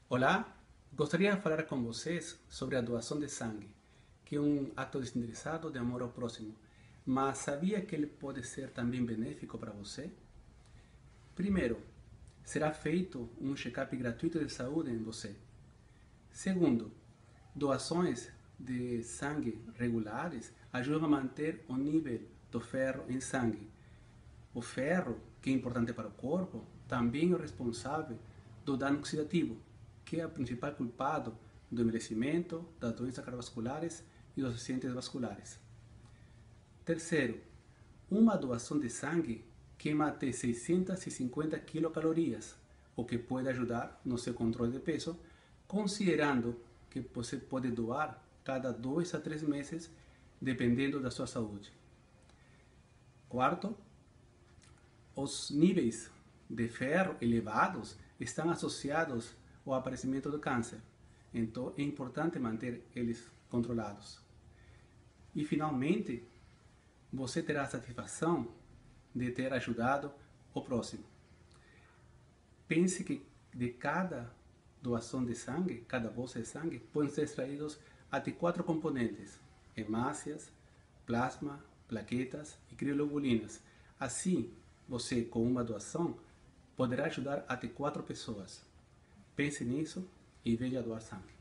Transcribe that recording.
Olá, gostaria de falar com vocês sobre a doação de sangue, que é um ato desinteressado de amor ao próximo. Mas sabia que ele pode ser também benéfico para você? Primeiro, será feito um check-up gratuito de saúde em você. Segundo, doações de sangue regulares ajudam a manter o nível do ferro em sangue. O ferro, que é importante para o corpo, também é o responsável do dano oxidativo, que é o principal culpado do envelhecimento, das doenças cardiovasculares e dos acidentes vasculares. Terceiro, uma doação de sangue queima até 650 quilocalorias, o que pode ajudar no seu controle de peso, considerando que você pode doar cada 2 a 3 meses, dependendo da sua saúde. Quarto, os níveis de ferro elevados estão associados ao aparecimento do câncer, então é importante manter eles controlados. E finalmente, você terá a satisfação de ter ajudado o próximo. Pense que de cada doação de sangue, cada bolsa de sangue, podem ser extraídos até 4 componentes: hemácias, plasma, plaquetas e crioglobulinas. Assim, você, com uma doação, poderá ajudar até 4 pessoas. Pense nisso e venha doar sangue.